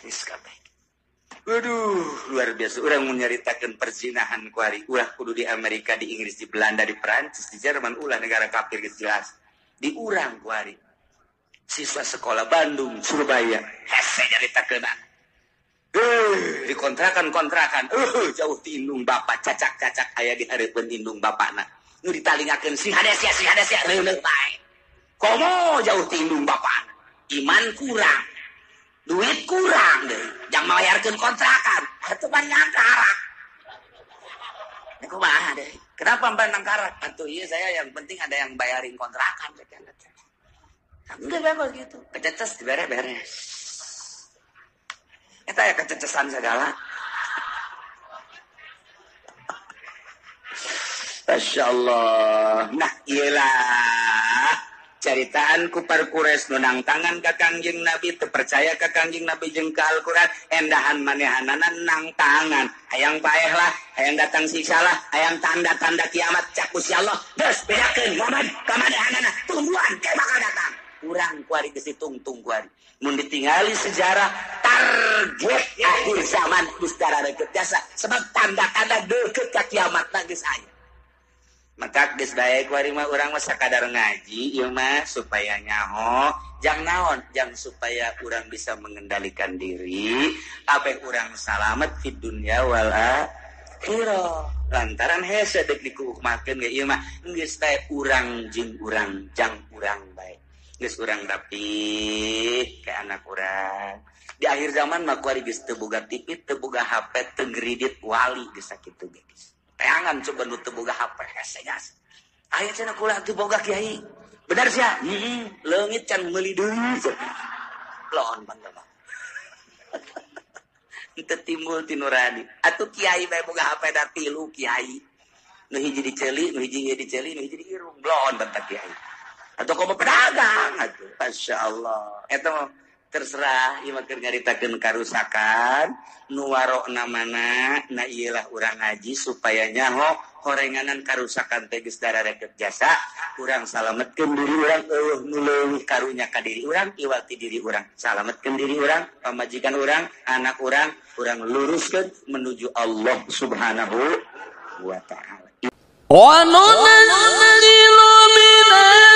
Waduh, luar biasa. Urang menyaritakeun perzinahan kuari. Ulah kudu di Amerika, di Inggris, di Belanda, di Perancis, di Jerman, ulah negara kafir geus jelas. Di urang kuari. Siswa sekolah Bandung, Surabaya. Hese nyaritakeunana. Di kontrakan. Jauh ti indung bapak, cacak-cacak aya di hareupeun indung bapana. Nu ditalingakeun sing hadasia leuleuh bae. Komo jauh ti indung bapana. Iman kurang. Duit kurang deh, jangan melayarkan kontrakan. Itu banyak karak. Ini kumaha deh. Kenapa banyak karak? Atuh iya saya yang penting ada yang bayarin kontrakan. Enggak bagus gitu. Kececes beres. Itu ya kececesan segala. Masya Allah. Nah iyalah. Caritaan kupar kures nunang tangan ka Kangjeng Nabi terpercaya ka Kangjeng Nabi jeung ka Al-Qur'an endahan manehanana nang tangan hayang paeh lah hayang datang siksa lah hayang tanda-tanda kiamat cak Gusti Allah geus bedakeun momen kamanehanana tungguan ke bakal datang urang kuari geus ditungtung kuari mun ditingali sejarah target akhir zaman geus dararekeut jasa sebab tanda-tanda deukeut ka kiamatna geus aya. Maka geus bae kuari mah urang mah sakadar ngaji ieu mah supaya nyaho jang naon jang supaya urang bisa mengendalikan diri ape urang salamet fid dunya wal akhirah lantaran hese deuk dikumakeun ge ieu mah geus bae urang jeung urang jang urang bae geus urang dapih ke anak urang di akhir zaman mah kuari geus teu boga TV teu boga HP teu ngridit wali geus sakitu ge geus. Teangan coba nu teu boga HP hesenya. Aya cenah kula teu boga kiai. Benar sia? Leungit can meuli deui. Loon bangga. Teu timbul ti nurani. Atuh kiai bae boga HP da 3 kiai. Nu hiji diceuli, nu hiji diceuli, nu hiji diirung. Loon bantah kiai. Atuh komo pedagang atuh. Masyaallah. Eta terserah ieu mah keur nyaritakeun karusakan nu warokna mana na ieulah urang ngaji supaya nyaho horenganan karusakan teh geus dararekeut jasa urang salametkeun diri urang eueuh nu leuwih karunya ka diri urang iwal ti diri urang salametkeun diri urang pamajikan urang anak urang luruskeun menuju Allah Subhanahu wa taala. Wa nunazzilu minal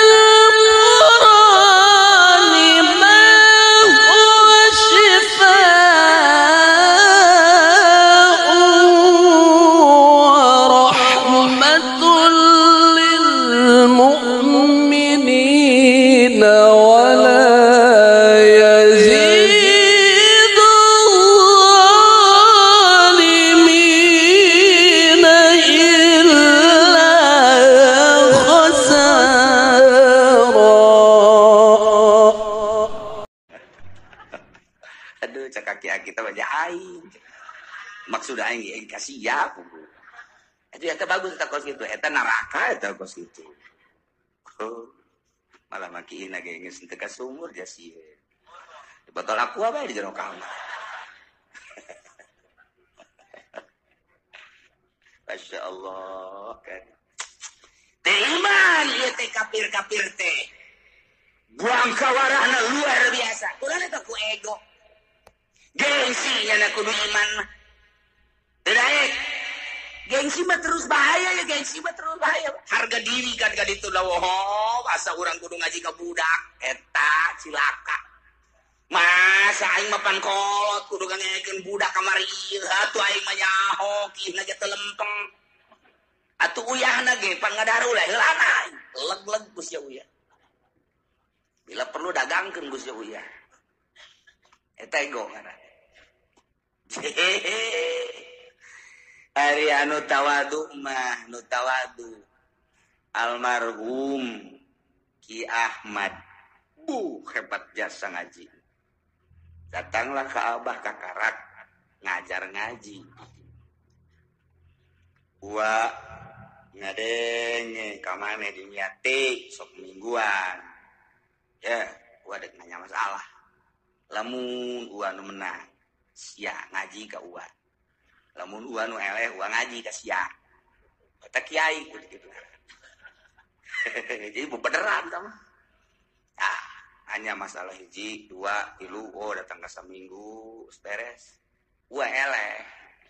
maksud aing kasih ya pugu. Itu eta bagus eta kos kitu, eta neraka eta kos kitu. Malah makiina ge geus teu ka sumur dia sieun. Botol aku apa di jero kamar. Masya Allah kan. Teh iman ieu teh kafir-kafir teh. Buang kawarahna luar biasa. Urang eta ku ego. Gengsi nya kudu iman mah. Tidak, gengsi mah terus bahaya ya, gengsi mah terus bahaya. Harga diri kan ditu lawuh, asa urang kudu ngaji ka budak, eta cilaka. Masa aing mah pan kolot kudu ngagekeun budak kamari ieu, atuh aing mah nyaho kihna ge teu lempeng. Atuh uyahna ge pan ngadarulah heulana, leg-leg Gus ya uyah. Bila perlu dagangkeun Gus ya uyah. Eta ego ngaranna. Ari anu tawadu mah nu tawadu almarhum Ki Ahmad hebat jasa ngaji datanglah ke abah kakarak ngajar ngaji gua ngadenge kamane diniati sok mingguan ya gua dek nanya masalah lamun gua nu menang sia ngaji ka gua lamun ua nu eleh ua ngaji ka sia eta kiai gitu. Jadi beneran sama hanya masalah hiji 2 3 datang ke seminggu beres eleh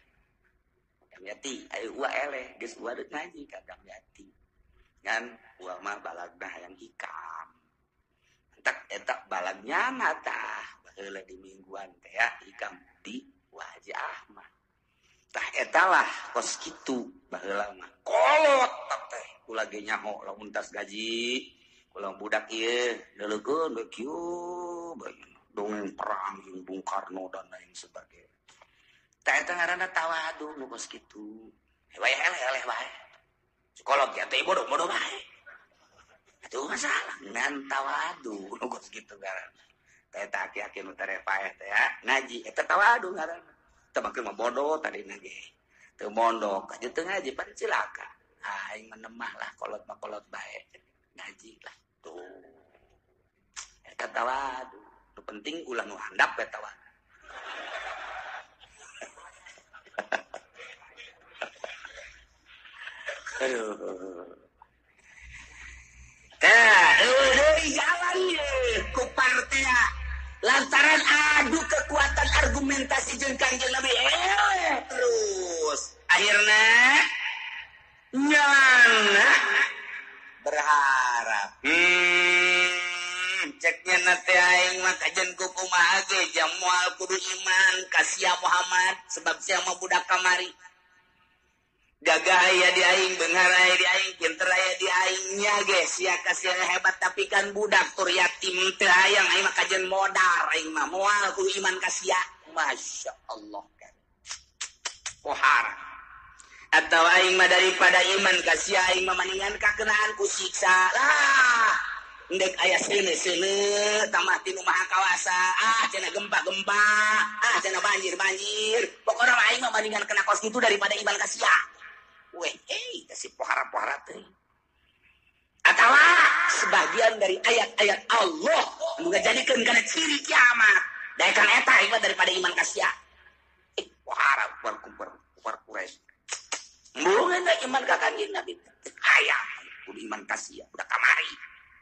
yati ayo eleh geus deuk ngaji kadang yati ngan mah balagna hayang hikam entak eta balagnya tah baheula di mingguan teh ya hikam di wajah mah tah eta lah kos kitu baheula mah kolot teh kula ge nyaho lamun tas gaji kula budak ieu deuleukeun we kieu dongeng perang jeung Bung Karno dan lain sebagainya tah eta ngaranna tawadu nu kos kitu wae eleh wae psikolog ya teh bodoh bae atuh masalah ngan tawadu nu kos kitu ngaranna teh eta aki-aki nu tarepaeh teh ya ngaji eta tawadu ngaranna teu makeun mah bodoh tadina ge teu mondok aja teu ngaji pan cilaka aing menemah lah kolot mah kolot bae ngaji lah tuh eta tawadu nu penting ulah nu handap we tawadu deui jalan ku partai lantaran adu kekuatan argumentasi jeung Kangjeng Nabi terus akhirna nyana berharap ceknya nate aing mah kajen ku kumaha ge jam moal kudu iman ka sia Muhammad sebab sia mah budak kamari gagah aya di aing beunghar aya di aing pinter aya di aing nya ge sia ka sia hebat tapi kan budak tur yatim teu hayang aing mah kajen modar aing mah moal kudu iman ka sia masyaallah kan pohar atau aing mah daripada iman ka sia aing mah mendingan kakenaan ku siksa lah ndek aya seuneu tamah tinu maha kawasa cenah gempa-gempa cenah banjir pokona aing mah mendingan kena kos kitu daripada iman ka sia weh kasih pohara-pohara teh atawa sebagian dari ayat-ayat Allah nu ngajadikeun kana ciri kiamat daekan eta ieu daripada iman ka sia pohara kumpar Quraisy mungkin iman ka Kangjeng Nabi hayang kudu iman ka sia udah kamari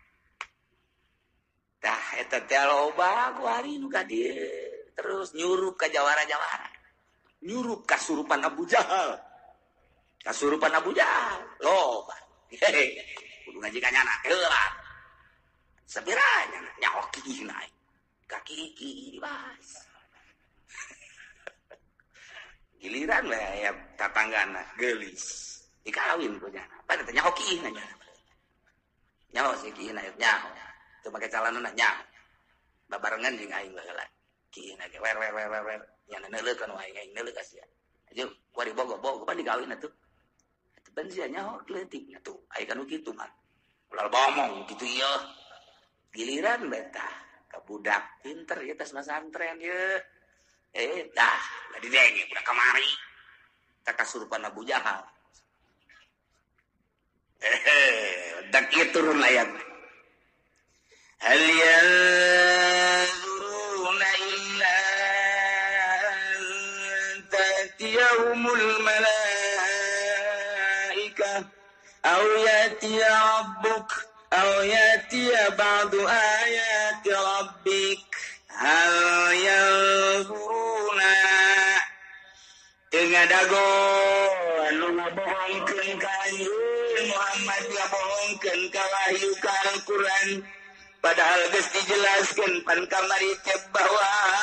tah eta teh loba ku hari nu ka dieu terus nyurup ka jawara-jawara nyurup kasurupan Abu Jahal loba kudu ngaji ka nyana heula sabiranya nyaho kieu naik kaki dibahas giliran we aya tatanggana geulis dikawin ku nyana pada teh nyaho kieu na nyana nyaho si kieu na nyaho teu make calanana nyaho babarengan jeung aing baheula kieu na ge wer nyana neuleukeun wae aing neuleuh ka sia aja kuari bogo pan digawin atuh ben sia nyaho kleutik atuh aya kanu kitu mah ulah bomong kitu ieu giliran beta ka budak pinter ieu tos masantren ieu dah lah didenge budak kamari tak kasurupan Abu Jahal dak ieu turun layar hal yanzuruna illa tatiyahumul malaika aw yatiya rabbuk aw yatiya ba'du ayati rabbik hal yanzuruna ngadago anu ngabohongkeun ka Muhammad ngabohongkeun ka wahyu ka Al-Qur'an padahal geus dijelaskeun pan kamari teh bahwa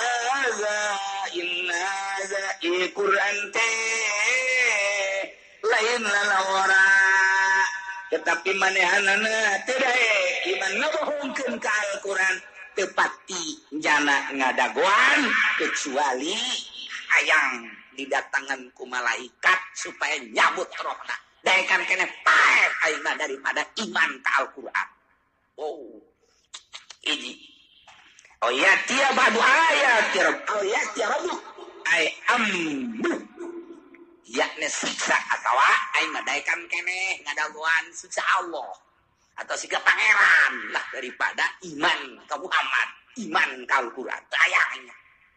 inna za Qur'an teh lain lalawara tetapi manehanana teu dae iman ngabohongkeun ka Al-Qur'an teu pati jana ngadagoan kecuali hayang didatangan ku malaikat supaya nyabut rohna daekan keneh pae ayeuna daripada iman ka Al-Qur'an iji tiap badu ayat rabbuk ay yakni siksa atau aing mah daekan keneh ngadagoan siksa Allah atau siksa pangeran lah daripada iman ka Muhammad iman ka Al-Qur'an ayahnya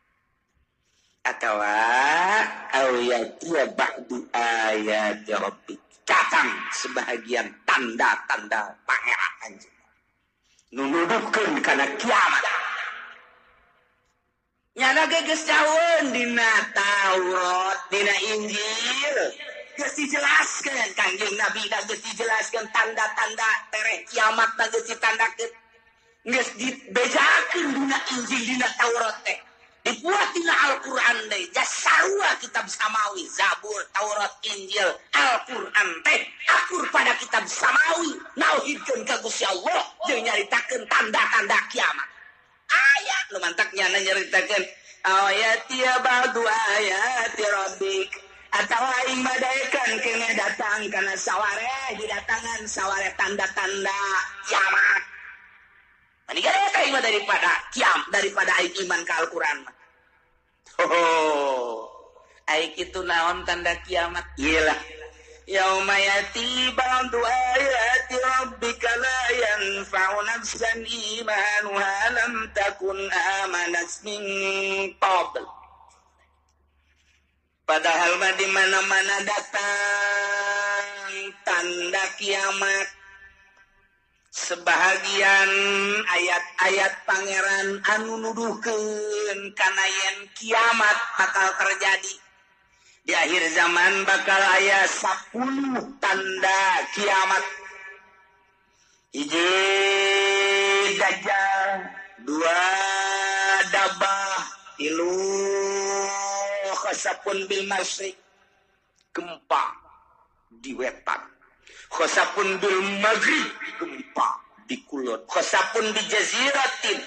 atau ya ba'du ayat rabbik datang sebahagian tanda-tanda pangeran anjing nunuduhkeun kana kiamat. Nyana geus caweun dina Taurat, dina Injil. Geus dijelaskeun Kangjeng Nabi geus dijelaskeun tanda-tanda tereh kiamat geus ditandakeun. Geus dibejakeun dina Injil dina Taurat teh. Dibuat dina Al-Qur'an teh. Jasarua kitab samawi, Zabur, Taurat, Injil, Al-Qur'an teh akur pada kitab samawi. Nauhidkeun ka Gusti Allah jeung nyaritakeun tanda-tanda kiamat. Ayat nu mantaknya nyaritakeun ayati ba'du ayati rabbik atawa aing badaekan kene datang kana saware didatangan saware tanda-tanda kiamat. Ani gara aing daripada aing iman ka Al-Qur'an. Aing kitu naon tanda kiamat? Iyalah yauma yati ba'du ayati rabbika la yanfa'u nafsan imanuha lam takun amanat min qabl. Padahal mah di mana-mana datang tanda kiamat, sebahagian ayat-ayat pangeran anu nuduhkeun kana yen kiamat bakal terjadi. Di akhir zaman bakal aya 10 tanda kiamat. Hiji Dajjal, 2 Dabah, 3 khasapun bil masyriq, gempa di wetan. Khasapun bil maghrib, gempa di kulon. Khasapun di jaziratin.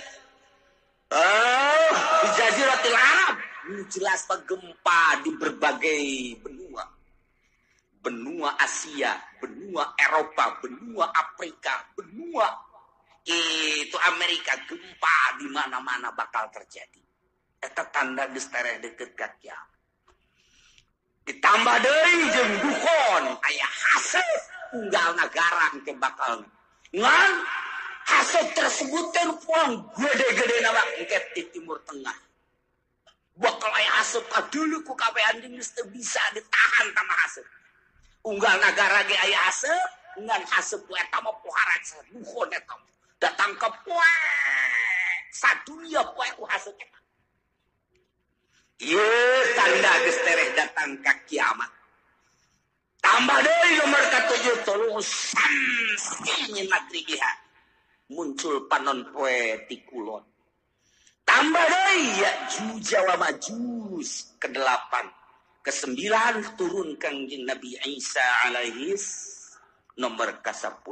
Di jaziratil Arab. Jelas gempa di berbagai benua. Benua Asia, benua Eropa, benua Afrika, benua itu Amerika, gempa di mana-mana bakal terjadi. Eta tanda geus tereh deukeut ka kiamat. Ditambah deui jeung dukhon aya haseup unggal nagara engke bakal ngan haseup tersebut teh puang gede-gede nama engke di Timur Tengah. Bakal aya haseup kadeuleu ku kabeh anjing geus teu bisa ditahan tamah haseup. Unggal nagara ge aya haseup, ngan haseup eta mah pohara dukhon eta. Datang ke poe sadunia poe ku haseup eta. Ieu tanda geus tereh datang ka kiamat. Tambah deui nomor ka-7 tulusan min magribiha. Muncul panon poe ti kulon. Tambah deui Ya'juj wa Ma'juj ke-8. Ke-9 turun Kangjeng Nabi Isa alaihis nomor ka-10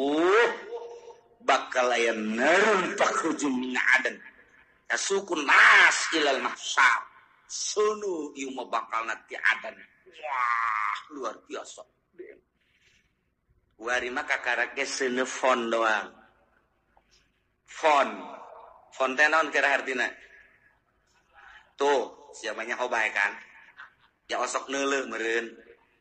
bakal aya narun takhruju min adan tasukun nas ilal mahsyar. Sunu ieu mah bakal nanti adan. Wah, luar biasa. Wari mah kakarake seuneu fon doang. Fon teh naon kira artina? Tuh, siapanya hobay kan? Ya osok neuleuh meureun.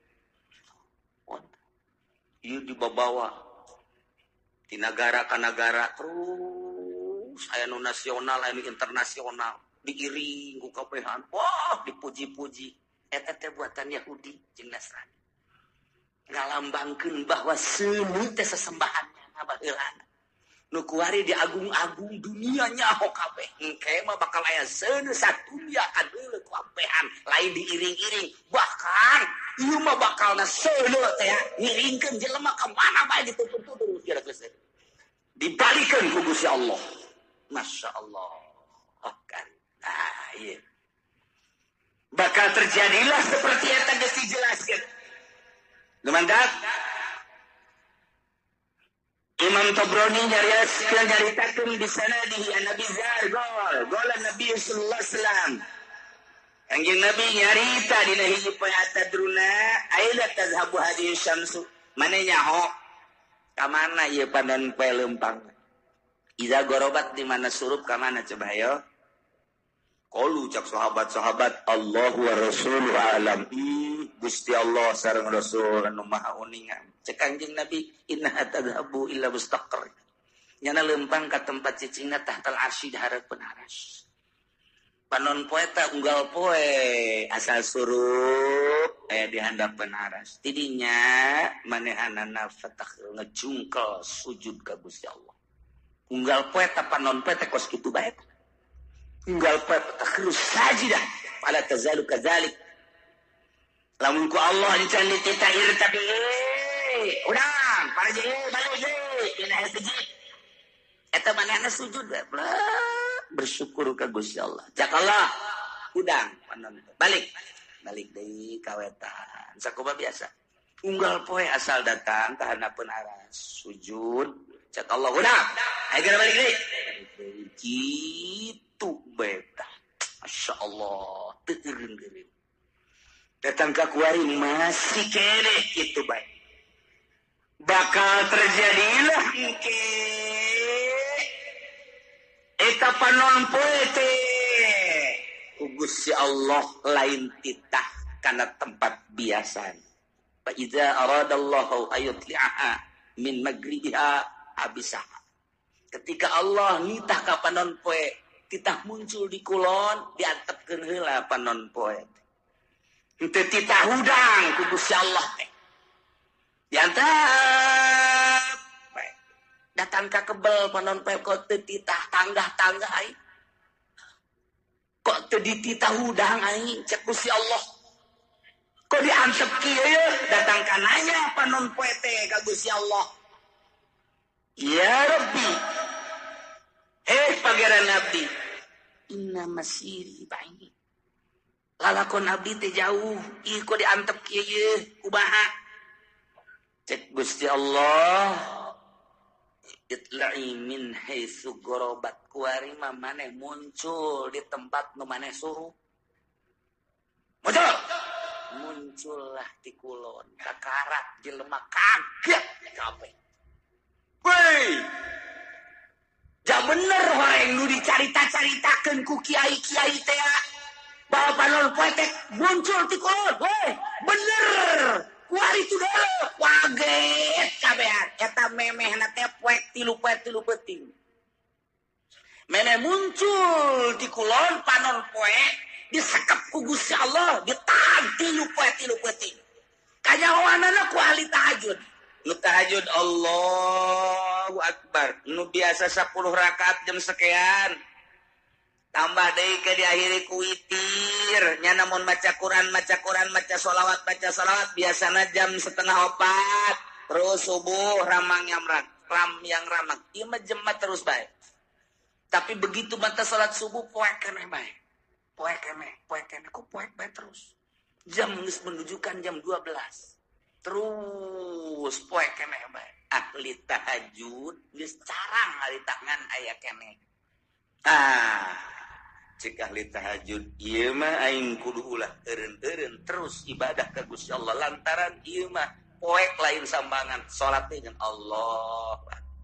Ieu dibawa di negara ka negara terus aya nu nasional, aya nu internasional. Diiring ku kabehan, wah dipuji-puji. Eta teh buatan Yahudi jeung Nasrani. Ngalambangkeun bahwa seuneu teh sesembahanna baheulana. Nu kuari diagung-agung dunia nyaho kabeh. Engke mah bakal aya seuneu sadunya kadeuleu ku kabehan, lain diiring-iring. Bahkan ieu mah bakalna seuneu teh ngiringkeun jelema ka mana bae dituntun-tuntun kira geus. Dibalikeun ku Gusti Allah. Masyaallah. Kan. Nah, iya. Bakal terjadilah seperti yang tadi dijelaskan. Gemandak. Imam Tabrani nyaritakeun di sana di Nabi Zar gol Nabi sallallahu alaihi wasallam. Kangjeng Nabi nyarita dina hiji poe atadruna aila tazhabu hadhihi syamsu. Mane nyaho ka mana ieu panon poe leumpang. Iza gorobat di mana surup ka mana coba ayo. Qalu cak sahabat-sahabat Allahu wa rasuluhu alam. Gusti Allah sareng Rasul anu maha uningan. Cek Kangjeng Nabi inna tadhabu illa mustaqar. Nyana leumpang ka tempat cicingna tahtal arsy dihareupeun aras. Panon poe ta unggal poe asal surup aya di handapeun aras. Tidinya manehanana fatah ngejungkel sujud ka Gusti Allah. unggal poe apa non poe teh kos kitu bae unggal poe terus sajidah pada tazalu kadzalik lamun ku Allah encan dititahir tapi urang para je balik je dina sujud eta manehna sujud bersyukur ka Gusti Allah cak Allah udang panon balik deui ka wetan sakumaha biasa unggal poe asal datang tahanapeun aras sujud cak Allah udang ayeuna balik deui kitu beta masyaallah teu eureun datang ke kuari masih kene gitu baik bakal terjadilah ke eta panon poe teh Gusti Allah lain titah kana tempat biasa fa iza aradallahu ayutli'aha min magribiha abisaha ketika Allah nitah ka panon poe titah muncul di kulon diantepkeun heula panon poe teu titah hudang ku Gusti Allah teh diantep datang ka kebel panon poe kok teu titah tangga-tangga ai kok teu dititah hudang ai cek Gusti Allah kok diantep kieu datang ka nanya panon poe teh ka Gusti Allah ya Rabbi pangeran abdi inna masiri baini lalakon abdi teh jauh ih kok diantep kieu kumaha cek Gusti Allah itla'i min haitsu gorobat kuari mah maneh muncul di tempat nu maneh suruh muncullah di kulon kakarak jelema kaget kabeh weh ja bener horeng nu dicarita-caritakeun ku kiai-kiai teh bahwa panon poe teh muncul ti kulon weh bener kuari itu dulu waget kabehan eta memehna teh poe tilu peuting meneh muncul di kulon panon poe disekep ku Gusti Allah ditahan tilu peuting kanyawanana ku ahli tahajud nu tahajud Allahu Akbar nu biasa 10 rakaat jam sekian tambah deui ke diakhiri ku witir nya namun maca Quran maca sholawat biasana jam 3:30 terus subuh ramang yang ramang ieu mah jema terus bae tapi begitu mata salat subuh poek keneh bae poek keneh ku poek bae terus jam geus menunjukkan jam 12 terus poek keneh bae ahli tahajud geus carang hari tangan aya keneh cik ahli tahajud ieu mah aing kudu ulah eureun-eureun terus ibadah ka Gusti Allah lantaran ieu mah poek lain sambangan salat teh Allah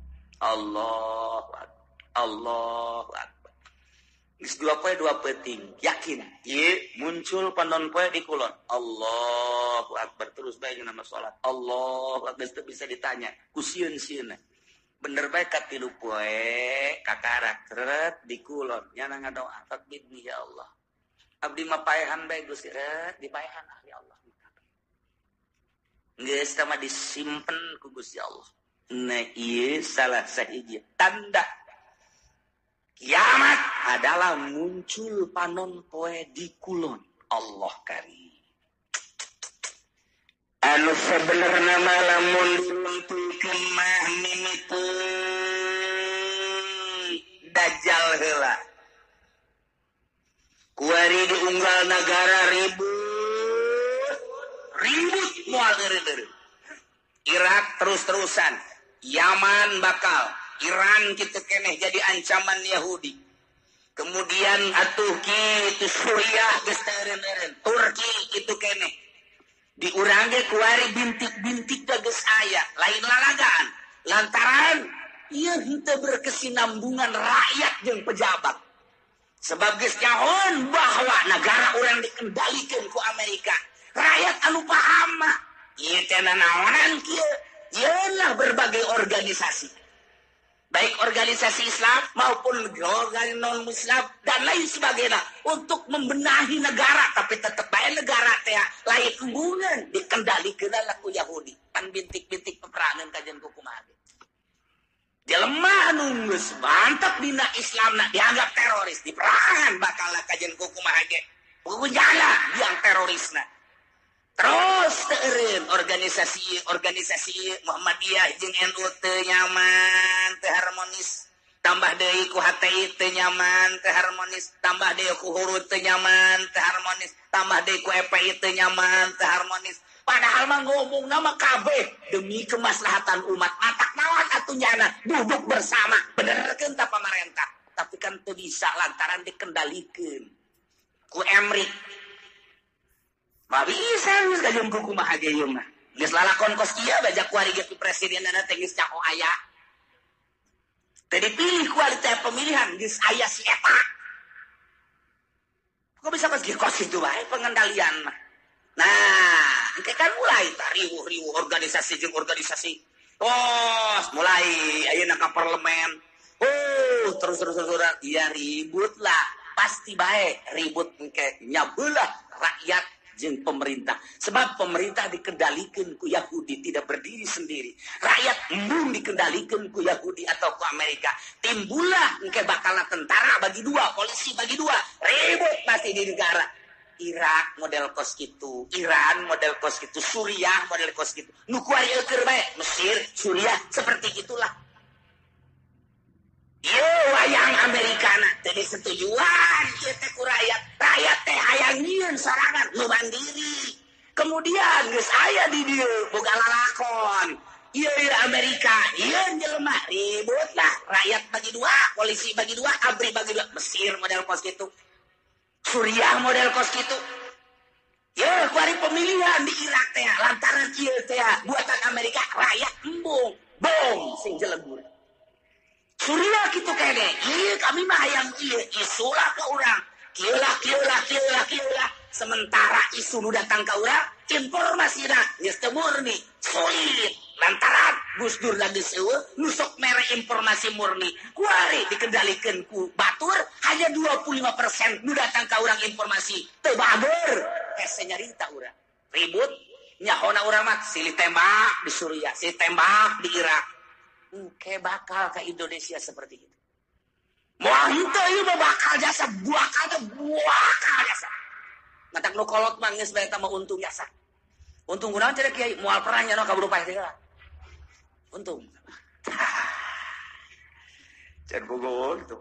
geus dua poe dua peuting yakin ieu muncul panon poe di kulon Allahu Akbar terus bae nama salat Allahu Akbar teu bisa ditanya ku sieun-sieunna bener bae katilu poe kakarak teret di kulon nyana ngadoa takbirni ya Allah abdi mah paehan bae Gusti dipaehan ahli Allah geus tah mah disimpen ku Gusti Allah nah ieu salah sahiji tanda kiamat adalah muncul panon poe di kulon Allah karim anu sebenarnya malah munculkeun mah mimiti dajjal heula kuari di unggal negara ribut moal eureun Irak terus-terusan Yaman bakal Iran kitu keneh jadi ancaman Yahudi kemudian atuh kitu Suriah geus eureun Turki kitu keneh di urang ge kuari bintik-bintik geus aya lain lalagaan lantaran ieu henteu berkesinambungan rakyat jeung pejabat sebab geus nyahoan bahwa negara urang dikendalikeun ku Amerika rakyat anu paham mah ieu teh naonan kieu ieunlah berbagai organisasi baik organisasi Islam maupun organisasi non-Islam dan lain sebagainya untuk membenahi negara tapi tetap bae negara teh lain hubungan dikendalikeun ku Yahudi pan bintik-bintik peperangan kajian kumaha jelema anu geus mantep dina Islamna dianggap teroris, diperangan bakal kajen kumaha ge. Bujana yang terorisna. Terus teureun organisasi Muhammadiyah jeung NU teu nyaman, teu harmonis. Tambah deui ku HTI teu nyaman, teu harmonis. Tambah deui ku Hurut teu nyaman, teu harmonis. Tambah deui ku FPI teu nyaman, teu harmonis. Padahal mah ngomongna mah kabeh demi kemaslahatan umat. Matak naon atuh nyana duduk bersama benerkeun ta pamarentah. Tapi kan teu bisa lantaran dikendalikeun ku Emrik. Mah bisa geus kajeung kumaha ge ieu mah. Geus lalakon kos ieu bajak ku ari ge presidenana teh geus cako aya. Teu dipilih kualitas pemilihan geus aya si eta. Kok bisa pas kos itu bae pengendalian mah. Nah, engke kan mulai riuh organisasi jeung organisasi. Oh, mulai ayeuna ka parlemen. Oh, terus iya ribut lah. Pasti bae ribut engke nyabelah rakyat jeung pemerintah. Sebab pemerintah dikendalikan ku Yahudi, tidak berdiri sendiri. Rakyat embung dikendalikan ku Yahudi atau ku Amerika. Timbullah engke bakalna tentara bagi dua, polisi bagi dua. Ribut masih di negara. Irak model kos gitu, Iran model kos gitu, Suriah model kos gitu. Nu kuari eukeur bae, Mesir, Suriah seperti itulah. Ieu wayang Amerikana teh disetujuan ieu teh ku rakyat. Rakyat teh hayang nyieun sorangan nu mandiri. Kemudian geus aya di dieu boga lalakon. Ieu Amerika, ieu jelema ribut lah. Rakyat bagi dua, polisi bagi dua, ABRI bagi dua. Mesir model kos gitu. Suriah model kos gitu. Ya, kuari pemilihan di Irak teh lantaran ieu teh buatan Amerika rakyat embung, bom sing jelegur. Suriah kitu kene. Ieu kami mah hayang ieu isulah ke urang. Kieu lah. Sementara isu nu datang ka urang, informasina geus teu murni, sulit. Lantaran Gus Dur lagi seueuh nusok mere informasi murni. Kuari dikendalikeun ku batur hanya 25% nu datang ka urang informasi teu baber. Hese nyarita urang. Ribut nyahona urang mah silih tembak di Suriah, silih tembak di Irak. Engke bakal ka Indonesia seperti itu. Moal henteu ieu mah bakal jasa buakal jasa. Matak nu kolot mah geus bae eta mah untung jasa. Untung kunaon cenah Kiai moal perang nya ka berupa teh. Untung. Jangan bogoh gitu.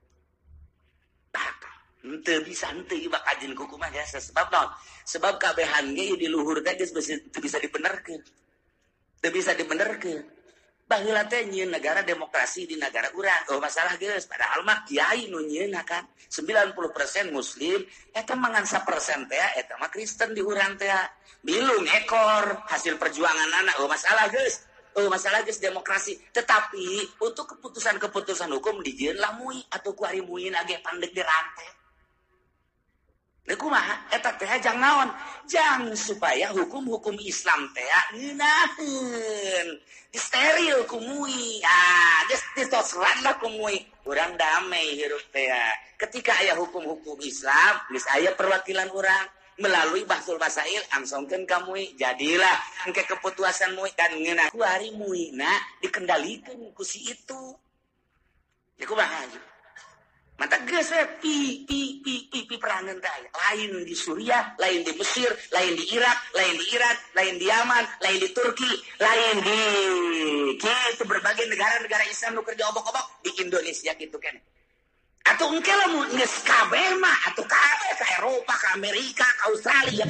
Henteu bisa henteu ieu bakal jeung kumaha jasa sebab naon? Sebab kabehan ge di luhur teh geus bisa dibenerkeun. Teu bisa dibenerkeun. Baheula teh nyieun negara demokrasi di negara urang. Oh masalah geus padahal mah kiai nu nyieun kan 90% muslim eta mangan 1% teh eta mah Kristen di urang teh. Bilung ekor hasil perjuangan anak. Oh masalah geus. Masalah geus demokrasi. Tetapi untuk keputusan hukum dijieun lah mui atau ku ari muin age pandeg dirantai. Lha kumaha eta teh jang naon? Jang supaya hukum-hukum Islam teh ngeunaheun. Steril ku mui. Geus ditosran lah ku mui. Urang damai hirup teh. Ketika aya hukum-hukum Islam, geus aya perwakilan urang melalui bahsul basail angsongkeun ka mui. Jadilah engke keputusan mui kan ngeunah ku ari muina dikendalikeun ku si itu. Ya kumaha? Mata geus pi perangan teh lain di Suriah, lain di Mesir, lain di Irak, lain di Iran, lain di Yaman, lain di Turki, lain di kitu berbagai negara-negara Islam nu kerja obok-obok di Indonesia gitu kan. Atau engke lamun geus kabeh mah atuh kabeh ka Eropa, ka Amerika, ka Australia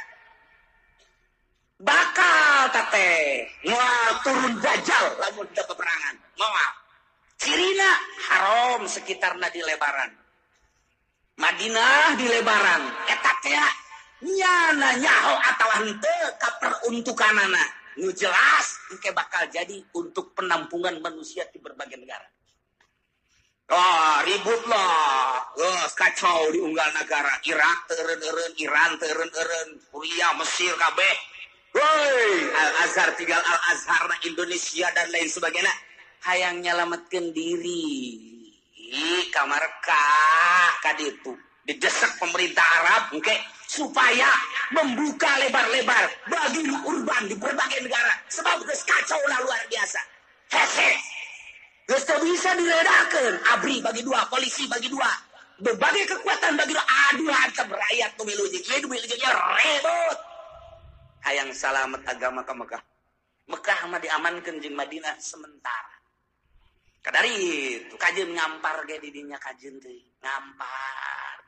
bakal teh moal turun dajal lamun teu peperangan. Moal Sirina haram sekitarna di lebaran. Madinah di lebaran. Eta teh nyana nyaho atawa henteu ka peruntukanana. Nu jelas engke bakal jadi untuk penampungan manusia di berbagai negara. Ribut lah. Kacau di unggal negara. Irak teureun-eureun, Iran teureun-eureun, Suriah, Mesir kabeh. Woi, Al-Azhar tinggal Al-Azhar na Indonesia dan lain sebagainya. Hayang nyalametkeun diri. Kamar kaditu. Didesak pemerintah Arab supaya membuka lebar-lebar bagi urban di berbagai negara. Sebab geus kacau lah luar biasa. Hese. Geus teu bisa diredakeun. ABRI bagi dua, polisi bagi dua. Berbagai kekuatan bagi dua. Aduh, hancur rakyat nu milu jeung ieu, milu jeung ieu ribut. Hayang salamet agama ka Mekah. Mekah mah diamankeun jeung Madinah sementara. Kadari itu kajeun ngampar ge di dinya kajeun teh. Ngampar.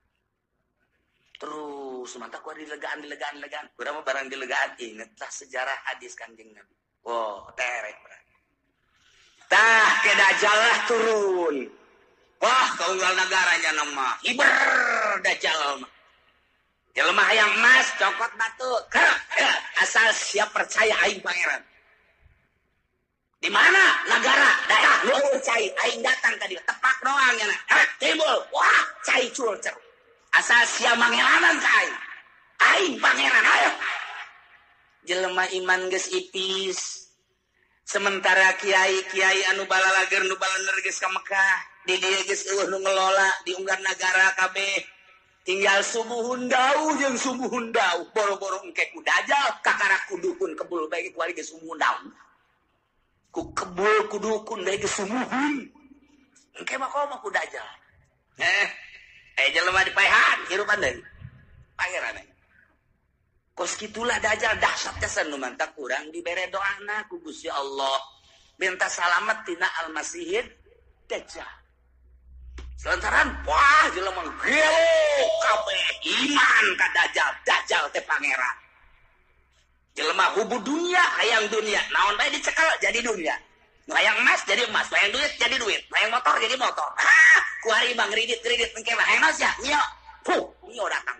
Terus mantap ku dilegaan. Urang mah barang dilegaan ingetlah sejarah hadis Kanjeng Nabi. Oh, terek. Tah ke Dajjal lah turun. Wah, kaunggal negaranya nama Hiber Dajjal mah. Jelema hayang emas cokot batu. Asal siap percaya aing pangeran. Di mana negara daerah lu cai aing datang tadi tepak doang ya. Timbul. Wah, cai culcer. Asal siap mangelanan ka aing pangeran ayo. Jelema iman geus ipis. Sementara kiai-kiai anu balalager nu balaner geus ka Mekah, di dieu geus eueuh nu ngelola di unggar nagara kabeh. Tinggal subuhun daun jeung subuhun daun. Boro-boro engke ku Dajjal kakarak kudukun kebul bae ku ari geus subuhun daun. Ku kebul kudukun bae geus sumuhun. Engke mah komo ku Dajjal. Jelema dipaehan hirupan deui. Pangeran. Kos kitulah Dajjal dahsyat kesan nu mantak urang dibere doana ku Gusti Allah. Minta salamet tina Al-Masihid Dajjal. Selantaran wah jelema gelo kabeh iman ka Dajjal. Dajjal teh pangeran. Jelema hubu dunia hayang dunia. Naon bae dicekel jadi dunia. Nu hayang emas jadi emas, hayang duit jadi duit, hayang motor jadi motor. Ku hari bang kredit engke mah hayang naon sia? Nio. Nio datang.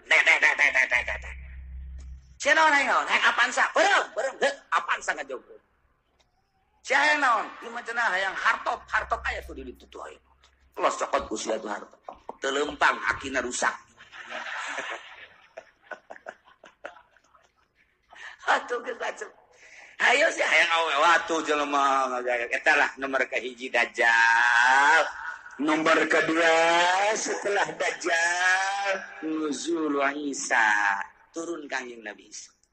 Sia naon hayang Avanza. Berem. Avanza ngajogo. Sia hayang naon? Ieu mah cenah hayang hartop aya tuh di ditu tuh aya. Los cokot ku sia tuh hartop. Teu leumpang akina rusak. Atuh geus bacem. Hayo sih hayang awe watu jelema ngagaya. Eta lah nomor kahiji Dajjal. Nomor kedua setelah Dajjal nuzul Isa. Turun Kanjeng Nabi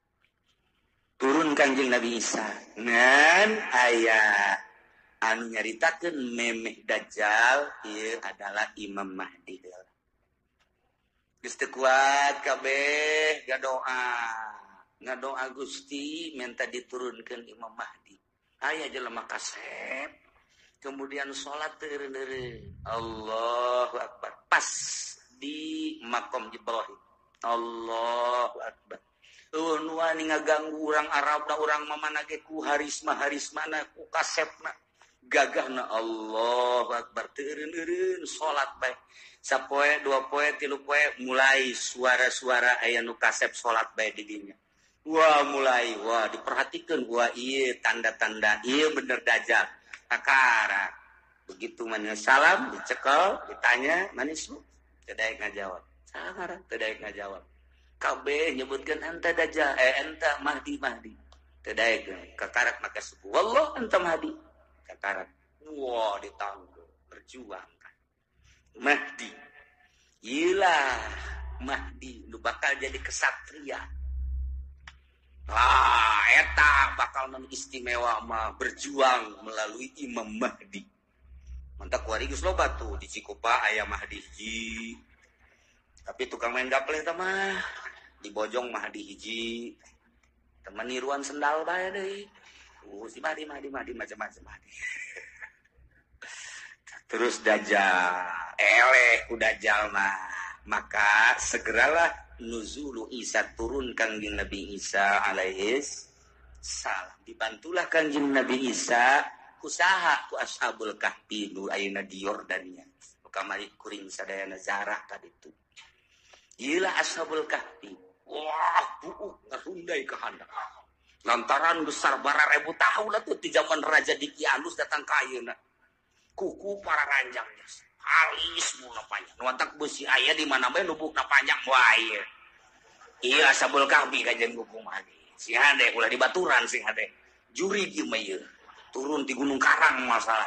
Isa. Ngan aya anu nyaritakeun memeh Dajjal ieu adalah Imam Mahdi. Geus teu kuat kabeh ngadoa Gusti minta diturunkeun Imam Mahdi. Aya jelema kasep kemudian salat teureun-eureun. Allahu Akbar. Pas di makom Ibrahim. Allahu Akbar. Nu wani ngaganggu urang Arabna urang mamana ge ku harismana ku kasepna gagahna Allahu Akbar teureun-eureun salat bae. Sapoe, 2 poe, 3 poe mulai suara-suara aya nu kasep salat bae di dinya. Wah mulai diperhatikan ieu tanda-tanda ieu bener Dajjal. Akara. Begitu mana salam dicekel ditanya manis lu teu daek ngajawab. Sakara teu daek ngajawab. Kabeh nyebutkeun anta Dajjal anta Mahdi. Teu daek kakarak maka suku. Wallah anta Mahdi. Kakarak. Wah ditangguh berjuang kan. Mahdi. Iyalah Mahdi nu bakal jadi kesatria. Eta bakal istimewa mah berjuang melalui Imam Mahdi. Mantap kuari geus loba tuh di Cikupa aya Mahdi hiji. Tapi tukang main gaple eta mah di Bojong Mahdi hiji. Teman niruan sendal bae deui. Si Mahdi macam-macam Mahdi. Terus Dajjal, ku Dajjal mah. Maka segeralah nuzulu Isa turun Kanjeng Nabi Isa alaihis salam. Dibantulah Kanjeng Nabi Isa kusaha ku ashabul kahfi nu ayeuna di Yordania. Kamari kuring sadayana zarah ka ditu. Gila ashabul kahfi. Wah, buuk ngarundai ka handap. Lantaran besar bara 1000 tahun atuh di zaman Raja Dikianus datang ka ayeuna. Kuku para ranjangnya. Alis muna panjang. Nuantak besi aya di mana bae lubukna panjang wae. Iya ashabul kahfi kajian kuku mah. Si hade ulah di baturan si hade. Juri ieu mah ieu. Turun di Gunung Karang masalah.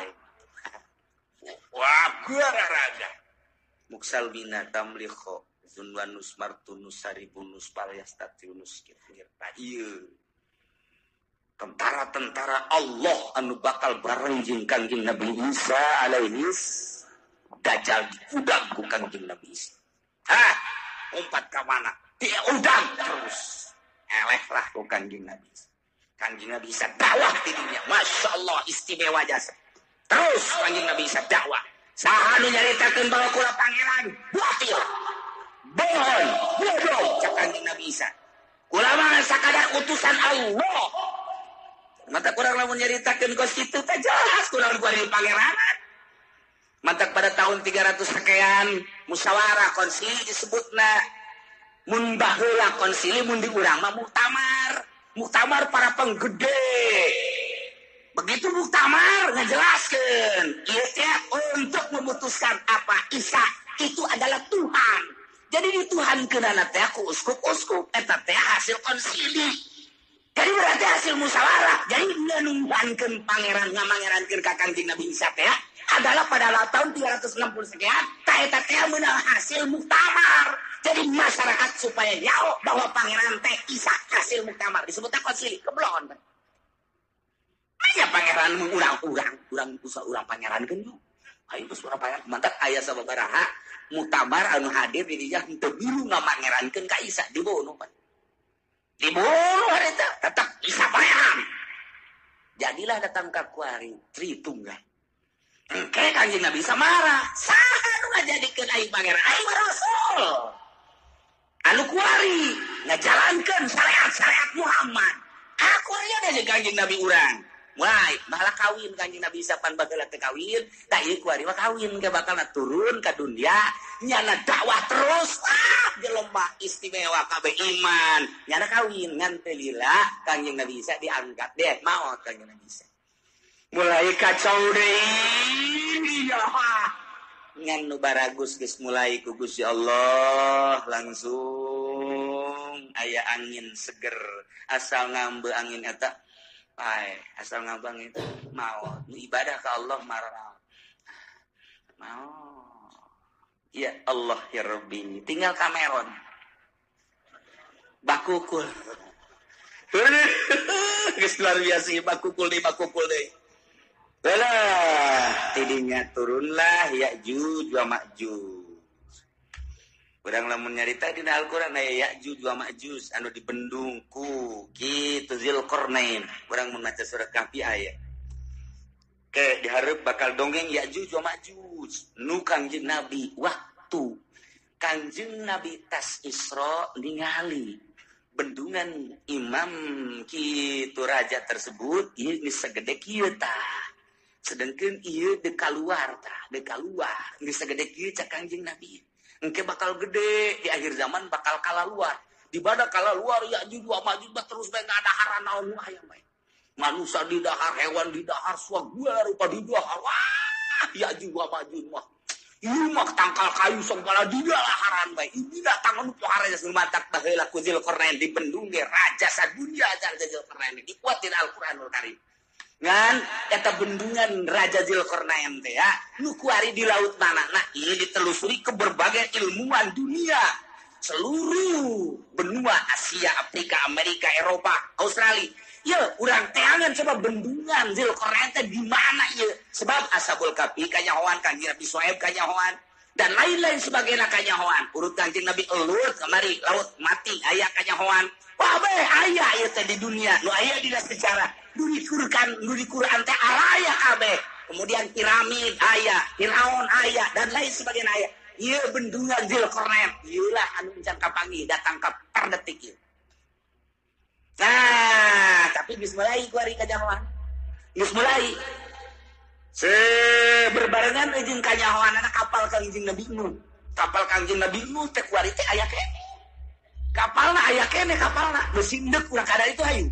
Wah, raga. Muksal bina tamlikho zunwanus martunus saribunus palyastatiunus kifir. Ieu. tentara-tentara Allah anu bakal bareng jeung Kangjeng Nabi Isa alaihi dajal diudang ku Kangjeng Nabi Isa. Umpat ka mana? Dia udang terus. Eleh lah ku Kangjeng Nabi Isa. Kangjeng Nabi Isa dakwah tidinya. Masya Allah istimewa jasa. Terus Kangjeng Nabi Isa dakwah. Saha nu nyaritakeun bahwa kula pangeran batil. Bohong, bodoh cak Kangjeng Nabi Isa. Kula mah sakadar utusan Allah. Mata kurang lamun nyaritakeun kos kitu teh jelas kurang kuari pangeranan. Mata pada tahun 300 sekian musyawarah konsili disebutna mun baheula konsili mun di urang mah muktamar para penggede. Begitu muktamar ngejelaskeun ieu teh untuk memutuskan apa Isa itu adalah Tuhan. Jadi dituhankeunana teh ku uskup-uskup eta teh hasil konsili. Jadi berarti hasil musyawarah. Jadi ngenuhankeun pangeran ngamangerankeun ka Kangjeng Nabi Isa teh adalah pada tahun 360 sekian ta eta teh meunang hasil muktamar. Jadi masyarakat supaya tahu bahwa pangeran teh Isa hasil muktamar disebutna konsili keblon. Aya pangeran urang usaha urang pangerankeun yuk. Ayo geus urang pangeran mantap aya sababaraha muktamar anu hadir di dinya henteu biru ngamangerankeun ka Isa dibunuh. Dibunuh harita tetap Isa pangeran. Jadilah datang ka kuari Tritunggal. Engke Kangjeng Nabi Isa marah. Saha nu ngajadikeun aing pangeran? Aing rasul. Anu kuari ngajalankeun syariat Muhammad. Aku aya da jeung Kangjeng Nabi urang. Wai, malah kawin Kangjeng Nabi Isa pan bageula teh kawin, da ieu kuari mah kawin ke bakalna turun ka dunia, nyana dakwah terus. Jelema istimewa kabeh iman. Nyana kawin ngan teh lila Kangjeng Nabi Isa diangkat deh maot Kangjeng Nabi Isa. Mulai kacau deui ya. Ngan nu baragus geus mulai ku Gusti Allah langsung aya angin seger asal ngambe angin eta. Asal ngabang itu mau ibadah ke Allah marah mau ya Allah ya Rabbi tinggal Cameron bakukul geus luar biasa bakukul deh lah tidinya turunlah Ya'juj wa Ma'juj. Urang lamun nyarita dina Al-Qur'an aya Ya'juj wa Ma'juj anu dibendung ku kitu Zulkarnain. Urang mun maca surat Kahfi aya. Ke dihareup bakal dongeng Ya'juj wa Ma'juj. Nu Kangjeng Nabi waktu Kangjeng Nabi tas Isra ningali bendungan imam kitu raja tersebut ieu geus sagede kieu tah. Sedengkeun ieu de kaluar geus sagede kieu cak Kangjeng Nabi. Engke bakal gede di akhir zaman bakal kalaluar. Di badak kalaluar Ya'juj wa Ma'juj terus bae ngadaharan naon aya bae. Manusia di dahar, hewan di dahar, suagua rupa di dahar. Wah, Ya'juj wa Ma'juj mah. Ieu mah tangkal kayu sangkala di daharan bae. Ini datang anu pohara geus mantap baheula ku Zulkarnain di bendung ge raja sadunya jar Zulkarnain dikuatin Al-Qur'anul Karim. Ngan eta bendungan Raja Zulkarnain teh ya nu kuari di laut mana nah ini ditelusuri ke berbagai ilmuwan dunia seluruh benua Asia, Afrika, Amerika, Eropa, Australia. Ya urang teangan coba bendungan Zulkarnain teh di mana ieu sebab Ashabul Kahfi kanyahoan Kangjeng Nabi Syuaib kanyahoan dan lain-lain sebagainya kanyahoan urut Kangjeng Nabi Elut kamari laut mati aya kanyahoan. Wah bae aya ieu teh di dunia nu aya dina sejarah nu di Quran teh aya kabeh. Kemudian piramid aya, Firaun aya dan lain sebagainya aya. Ieu bendungan Zulkarnain, ieulah anu encan kapanggih datang ka perdetik ieu. Nah, tapi geus mulai kuari kanyahoan. Geus mulai. Berbarengan jeung kanyahoanana kapal Kangjeng Nabi Nuh. Kapal Kangjeng Nabi Nuh teh kuari teh aya keneh. Kapalna aya keneh kapalna, geus sindek urang kada itu hayu.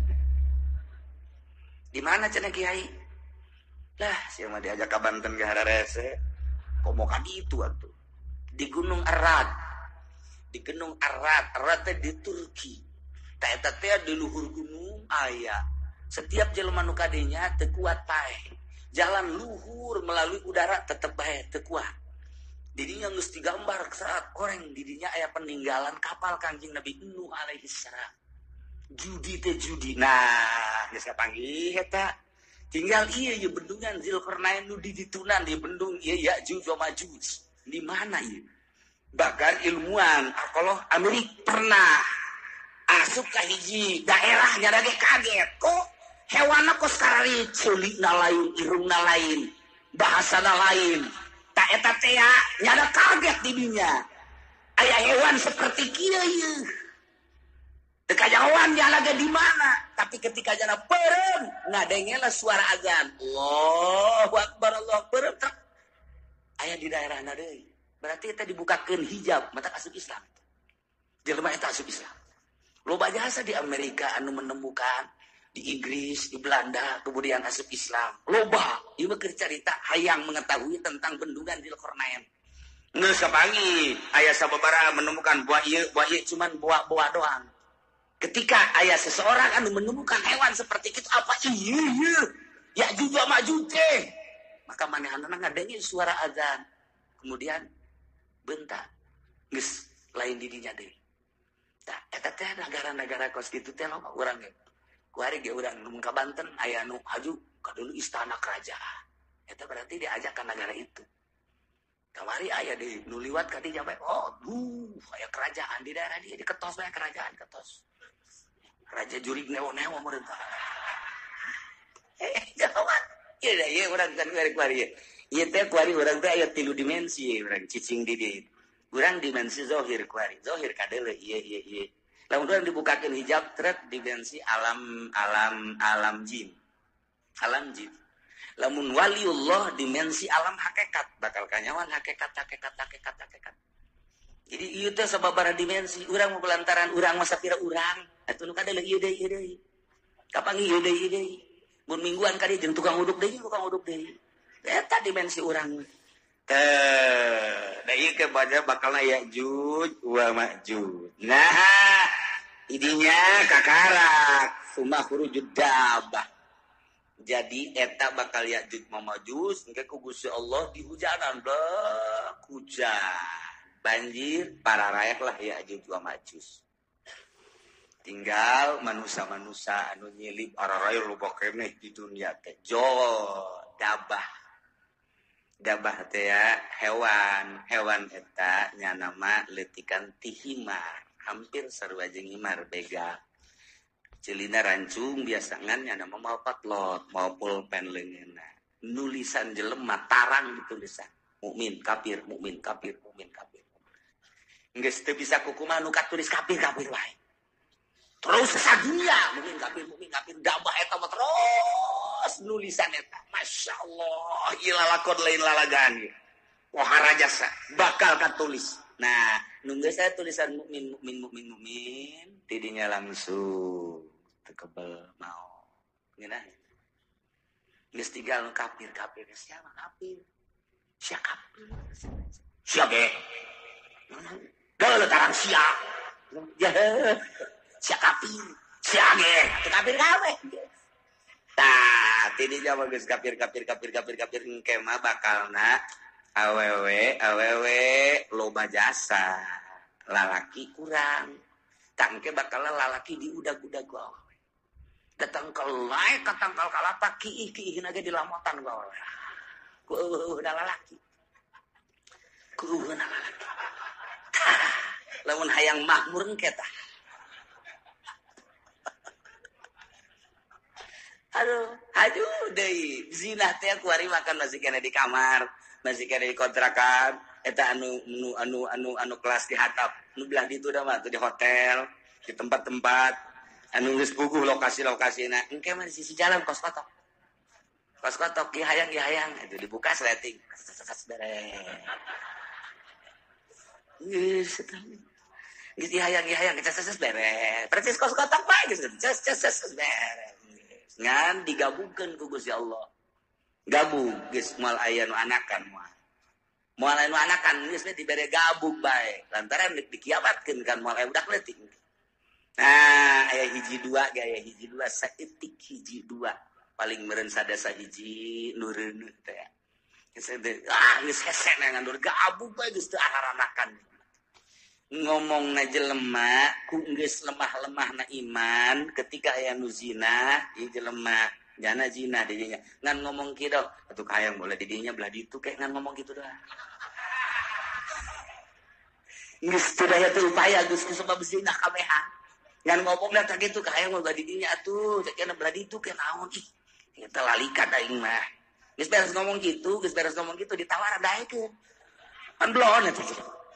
Di mana cenah Kiai? Lah, sia mah diajak ka Banten ge hararese. Komo ka ditu atuh. Di Gunung Arad. Di Gunung Arad teh di Turki. Ta eta teh di luhur gunung aya. Setiap jelema nu kadinya teu kuat pae. Jalan luhur melalui udara tetep bae teu kuat. Didinya geus digambar saat koreng didinya aya peninggalan kapal Kangjeng Nabi Nuh alaihi salam. judi teh judi. Nah geus kapanggih eta tinggal ieu bendungan Zulkarnain nu ditunan di bendung ieu Ya'juj wa Ma'juj di mana ieu. Bahkan ilmuwan kalau Amerika pernah asup ka hiji daerah nya ge kaget kok hewanna kos karari ceulina lain irungna lain bahasana lain tak eta teh nyada kaget di dinya aya hewan seperti kieu ieu teu kajawan nya lagi di mana tapi ketika jana peureum ngadengela suara azan Allahu akbar Allahu akbar aya di daerahna deui berarti eta dibukakeun hijab mata asup Islam jelema eta asup Islam. Loba jasa di Amerika anu menemukan di Inggris, di Belanda, kemudian asup Islam. Loba, ieu mah keur carita hayang mengetahui tentang bendungan Zulkarnain. Geus kapanggih aya sababaraha menemukan buah ieu cuman buah doang. Ketika aya seseorang anu menemukan hewan seperti itu apa ieu Ya'juj wa Ma'juj teh. Maka manehanna ngadenge suara azan. Kemudian bentar. Geus lain di dinya deui. Tah eta teh negara-negara kos kitu teh loba urang ge. Kuari ge urang mun ka Banten aya nu haju ka dulu istana kerajaan. Eta berarti diajak ka negara itu. Kamari aya di nu liwat ka dinya bae. Oh, aya kerajaan di daerah dia diketos bae kerajaan ketos. Raja jurig newo-newo meureun. Gawat. Ieu da ieu urang kan kuari. Ieu teh kuari urang teh aya 3 dimensi urang cicing di dieu. Urang dimensi zohir kuari zohir kadeuleu ieu lamun urang dibukakeun hijab tret dimensi alam jin lamun waliullah dimensi alam hakikat bakal kanyawan hakikat jadi ieu teh sababaraha dimensi urang mah lantaran urang mah sapira urang atuh nu kadeuleu ieu deui kapanggih ieu deui mun mingguan ka dieu jeung tukang uduk deui eta dimensi urang da ieu ke baca bakalna Ya'juj wa Ma'juj. Nah, idinya kakarak summa khurujud dabbah. Jadi eta bakal Ya'juj wa Ma'juj engke ku Gusti Allah dihujanan hujan. Banjir pararaek lah Ya'juj wa Ma'juj. Tinggal manusia-manusia anu nyilip ararae loba keneh di dunia teh. Dabah teh ya hewan eta nya nama letikan ti himar hampir sarua jeung himar bega ceulina rancung biasangan nya nama mau patlot mau pulpen leungeunna nulisan jelema tarang ditulisan mukmin kafir geus teu bisa kukumaha nu katulis kafir wae terus sadunya mukmin kafir dabah eta mah terus nulisan eta masyaallah ieu lalakon lain lalagaan pohara jasa bakal katulis nah nu geus aya tulisan mukmin tidinya langsung teu kebel mau ngeunah geus tinggal kafir siapa kafir sia ge geuleuh tarang sia sia kafir sia ge kafir kabeh. Tah, tidinya mah geus kafir engke mah bakalna awewe loba jasa. Lalaki kurang. Tah engke bakalna lalaki diudag-udag ku awewe. Datang kelai katangkal kalapa kiih-kiihna ge dilamotan ku awewe. Ku eueuhna lalaki. Lamun hayang makmur engke tah. Aduh deui zina teh kuari makan masih kena di kamar masih kena di kontrakan eta anu kelas di hatap nu belah ditu da mah di hotel di tempat-tempat anu geus puguh lokasi-lokasina engke mah di sisi jalan kos kotok ki hayang itu dibuka sleting beres geus hayang beres persis kos kotok bae geus beres ngan digabungkeun ku Gusti Allah. Gabung geus moal aya nu anakan moal aya nu anakan geus dibere gabung bae. Lantaran dikiamatkeun kan moal aya budak leutik. Nah, aya hiji dua saeutik hiji dua. Paling meureun sadasa hiji nureuneuh teh. Geus hese ngandur gabung bae geus teu aranakan. ngomong na jelema ku geus lemah-lemah na iman ketika aya nu zina ieu jelema jana zina didinya ngan ngomong kieu atuh hayang boleh didinya belah ditu kayak ngan ngomong gitu dah geus teu daya teu upaya geus sebab zina kabehan ngan ngomong da kagitu hayang belah didinya atuh cek belah ditu ke naon ih eta lalikat aing mah geus beres ngomong gitu ditawar daekeun pan blon atuh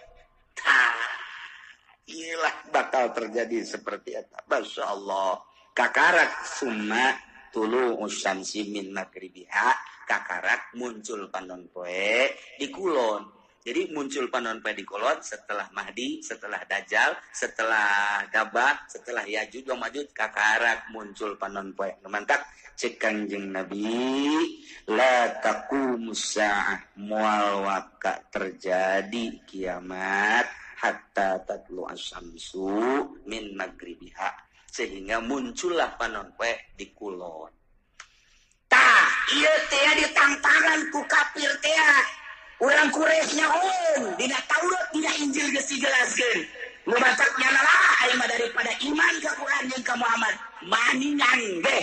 iyalah bakal terjadi seperti itu. Masya Allah. Kakarak summa tulu usyamsi min magribiha. Kakarak muncul panon poe di kulon. Jadi muncul panon poe di kulon setelah Mahdi, setelah Dajjal, setelah Gabah, setelah Yajuj wa Majuj. Kakarak muncul panon poe. Mantap. Cek Kanjeng Nabi la taqumus sa'ah mual waka terjadi kiamat hatta tatlu asyamsu min magribiha sehingga muncullah panon poe di kulon. Tah, ieu teh ditangtangan ku kafir teh. Urang Quraisy nyahoon dina Taurat dina Injil geus dijelaskeun. Nu matak nyana lah aing mah daripada iman ka Quran jeung ka Muhammad. Maningan beh.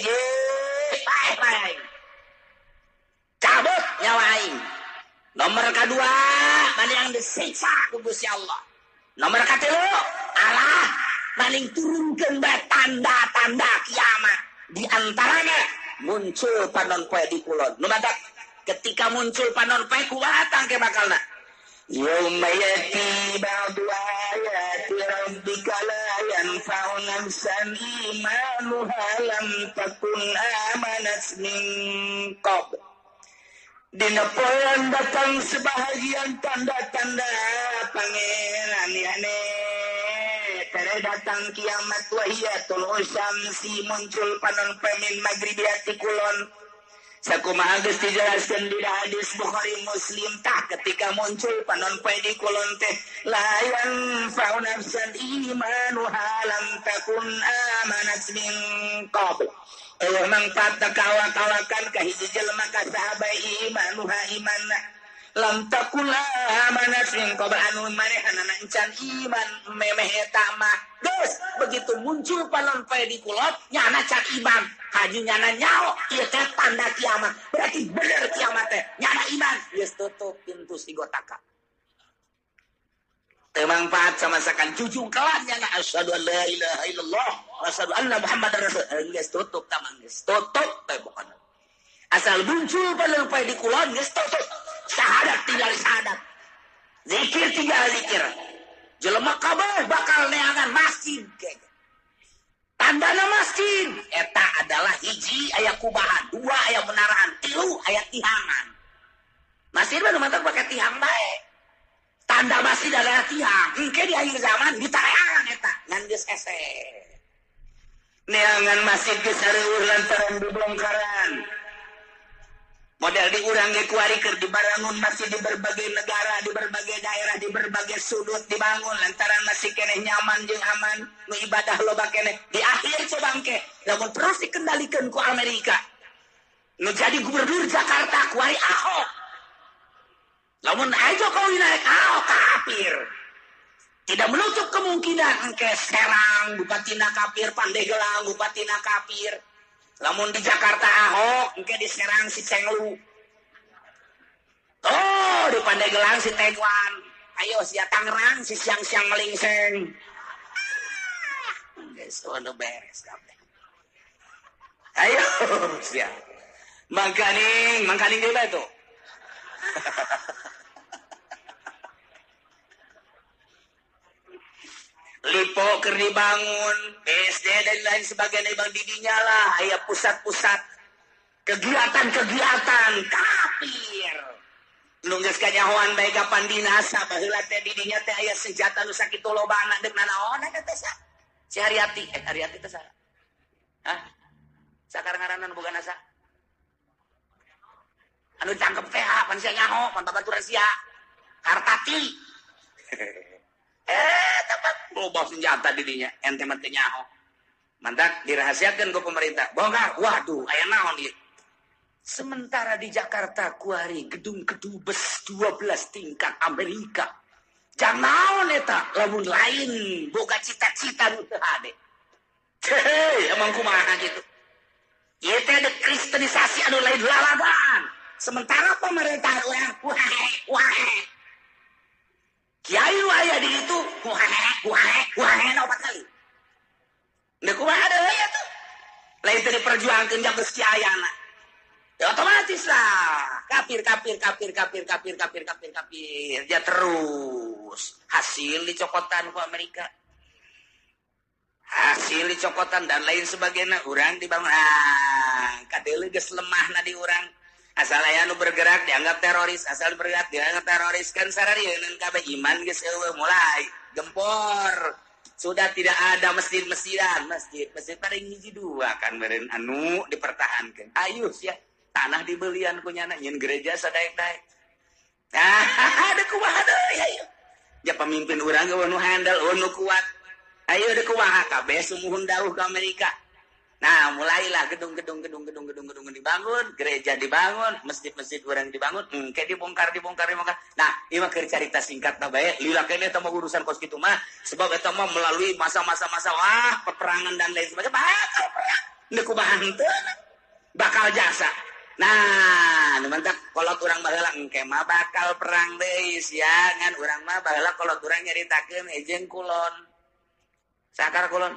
Bae. Cabut nyawa aing. Nomor kedua, mana yang disiksa ku Gusti Allah. Nomor katilu, Allah maning turunkeun bae tanda-tanda kiamat. Di antaranya muncul panon poe di kulon. Nu matak ketika muncul panon poe kumaha tangke bakalna. Yauma yati ba'du ayati rabbika la yanfa'u nafsan imanuha lam takun amanat min qabl. Dina poean datang sebahagian tanda-tanda pangeran tere datang kiamat wahiyatul usyamsi muncul panon pemin magribiati kulon sakumaha geus dijelaskeun di hadis Bukhari Muslim tah ketika muncul panon poe di kulon teh layan fa'u nafsan imanuha lam takun amanat min qabl. Mangpat kawa-kawakan ka hiji jelema ka sahabai imanuha imanna lam takula amanat min qabl anu manehanana encan iman memeh eta mah geus begitu muncul panon poe di kulon nyana can iman haji nyana nyao ieu teh tanda kiamat berarti bener kiamat teh nyana iman geus tutup pintu sigotaka teu mangpaat samasakan jujung kelan nyana asyhadu an la ilaha illallah wa asyhadu anna muhammadar rasul geus tutup tamang geus tutup teh pokona asal muncul panon poe di kulon geus tutup syahadat tinggal syahadat zikir tinggal zikir jelema kabeh bakal neangan masjid tandana masjid eta adalah hiji aya kubahan dua aya menaraan tilu aya tihangan masjid mah mantap pakai tihang bae tanda masjid adalah tihang engke di akhir zaman ditareangan eta ngan geus ese neangan masjid geus sareueur lantaran dibongkaran model di urang ge kuari keur dibangun masjid di berbagai negara, di berbagai daerah, di berbagai sudut dibangun lantaran masih keneh nyaman jeung aman, nu ibadah loba keneh. Di akhir coba engke, lamun terus dikendalikeun ku Amerika. Nu jadi gubernur Jakarta kuari Ahok. Lamun aya Jokowi naik Ahok kafir. Tidak menutup kemungkinan engke Serang bupatina kafir, Pandeglang bupatina kafir. Lamun di Jakarta Ahok, engke di Serang si Cenglu. Oh, di Pandeglang si Tegwan. Ayo si Tangerang si siang-siang melingseng. Guys, udah beres kabeh. Ayo, siap. Mangkaning deui tuh. Lipo keur dibangun, BSD dan lain sebagainya bang didinya lah, aya pusat-pusat kegiatan kafir. Nu geus kanyahoan bae kapan dinasa baheula teh didinya teh aya senjata nu sakitu lobana deuk nanaon eta teh sa? Si Haryati, Haryati teh sa? Hah? Sakarang-ngaranna nu boga nasa? Anu ditangkep teh pan sia nyaho, pan babaturan sia. Hartati. Tempat loba senjata didinya ente mah teu nyaho. Mantak dirahasiakeun ku pemerintah. Bongkar. Waduh, aya naon ieu? Sementara di Jakarta kuari gedung kedubes 12 tingkat Amerika jam naon eta lamun lain boga cita-cita nu teu hade. Emang kumaha gitu. Ieu teh ada kristenisasi anu lain lalagan. Sementara pemerintah urang wae. Kiai nu aya di ditu wae opat kali. Da kumaha deui atuh. Lain teh diperjuangkeun jang geus kiayana. Ya otomatis lah. Kafir. Ya terus. Hasil dicokotan ku Amerika. Hasil dicokotan dan lain sebagainya. Urang dibangun. Kadeuleu geus lemahna di urang. Asal aya nu bergerak dianggap teroris. Asal bergerak dianggap teroris. Kan sararieun kabeh iman geus eueuh mulai. Gempor. Sudah tidak ada masjid-masjidan. Masjid paling hiji dua kan meureun anu dipertahankeun. Ayo sia. Tanah dibelian kunyana nyeun gereja sadaek-daek. Ada kumaha deui ayo. Ya pemimpin urang ge nu handle nu kuat. Ayo deui kumaha kabeh sumuhun dawuh ka Amerika. Nah, mulailah gedung-gedung dibangun, gereja dibangun, masjid-masjid urang dibangun, engke dibongkar. Nah, ieu mah keur carita singkatna bae. Lila kene eta mah urusan kos kitu mah sebab eta mah melalui masa-masa peperangan dan lain sebagainya bakal perang. Deui kumaha henteu bakal jasa. Nah, numantak kolot urang baheula engke mah bakal perang deui sia ngan urang mah baheula kolot urang nyaritakeun ejeung kulon. Sakar kulon.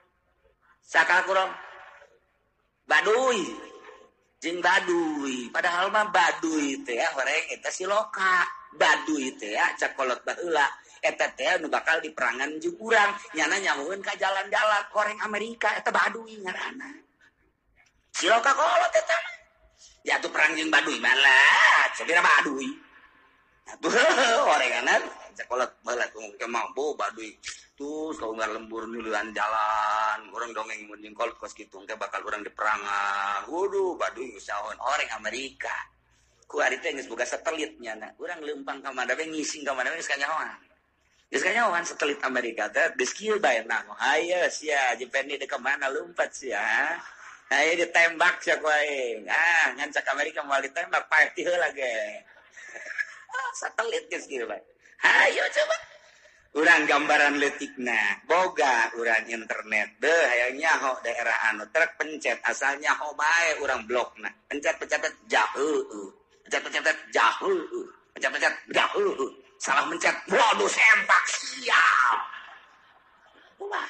Baduy. Jeung baduy. Padahal mah baduy teh horeng eta siloka. Baduy teh cak kolot baheula eta teh nu bakal diperangan jeung urang. Nyana nyamueun ka jalan-jalan horeng Amerika eta baduy ngaranna. Siloka kolot eta mah. Ya tuh perang jeung baduy malah, sabira baduy. Atuh orenganan sakolot baheula tong mampu baduy. Tuh saunggar lembur nuluan jalan, urang dongeng mun jeung kolot kos kitu teh bakal urang diperangan. Waduh, baduy saon oreng Amerika. Ku ari teh geus boga satelit nyana. Urang leumpang ka mana we ngising ka mana we geus kanyahoan. Geus kanyahoan satelit Amerika teh geus kieu bae nang. Haye sia jependi dek mana lompat sia. Ayo ditembak sia ku aing. Ngan cak Amerika moal ditembak paeh ti heula ge. Satelit geus kieu bae. Hayo coba. Urang gambaran leutikna. Boga urang internet. Deuh hayang nyaho daerah anu trek pencet asal nyaho bae urang blokna. Pencet jauh. Pencet jauh. Pencet jauh. Salah mencet. Waduh sempak sial. Wah.